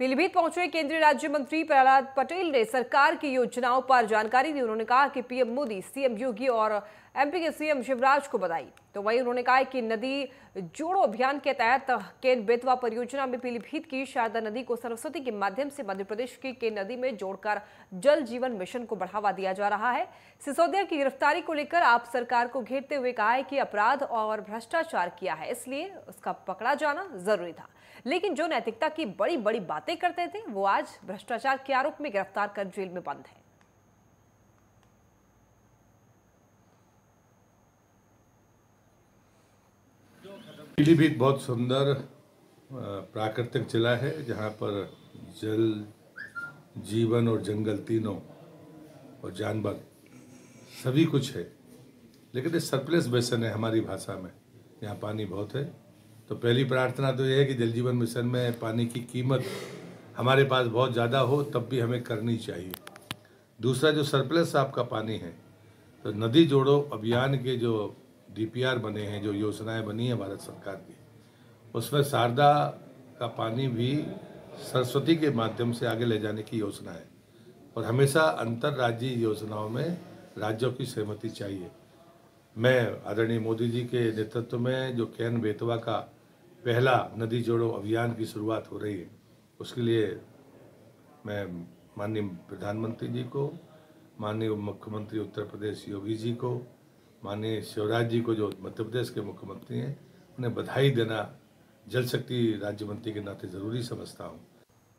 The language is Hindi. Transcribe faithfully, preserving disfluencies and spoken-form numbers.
पीलीभीत पहुंचे केंद्रीय राज्य मंत्री प्रहलाद पटेल ने सरकार की योजनाओं पर जानकारी दी। उन्होंने कहा कि पीएम मोदी, सीएम योगी और एमपी के सीएम शिवराज को बधाई। तो वहीं उन्होंने कहा कि नदी जोड़ो अभियान के तहत केन बेतवा परियोजना में पीलीभीत की शारदा नदी को सरस्वती के माध्यम से मध्य प्रदेश की केन नदी में जोड़कर जल जीवन मिशन को बढ़ावा दिया जा रहा है। सिसोदिया की गिरफ्तारी को लेकर आप सरकार को घेरते हुए कहा है कि अपराध और भ्रष्टाचार किया है, इसलिए उसका पकड़ा जाना जरूरी था। लेकिन जो नैतिकता की बड़ी बड़ी बातें करते थे वो आज भ्रष्टाचार के आरोप में गिरफ्तार कर जेल में बंद है। पीलीभीत बहुत सुंदर प्राकृतिक जिला है जहाँ पर जल, जीवन और जंगल तीनों और जानवर सभी कुछ है। लेकिन ये सरप्लस बेसन है हमारी भाषा में, यहाँ पानी बहुत है। तो पहली प्रार्थना तो ये है कि जल जीवन मिशन में पानी की कीमत हमारे पास बहुत ज़्यादा हो तब भी हमें करनी चाहिए। दूसरा, जो सरप्लस आपका पानी है, तो नदी जोड़ो अभियान के जो डीपीआर बने हैं, जो योजनाएं बनी हैं भारत सरकार की, उसमें शारदा का पानी भी सरस्वती के माध्यम से आगे ले जाने की योजना है। और हमेशा अंतर्राज्यीय योजनाओं में राज्यों की सहमति चाहिए। मैं आदरणीय मोदी जी के नेतृत्व में जो केन बेतवा का पहला नदी जोड़ो अभियान की शुरुआत हो रही है, उसके लिए मैं माननीय प्रधानमंत्री जी को, माननीय मुख्यमंत्री उत्तर प्रदेश योगी जी को, माननीय शिवराज जी को जो मध्य प्रदेश के मुख्यमंत्री हैं, उन्हें बधाई देना जल शक्ति राज्य मंत्री के नाते ज़रूरी समझता हूँ।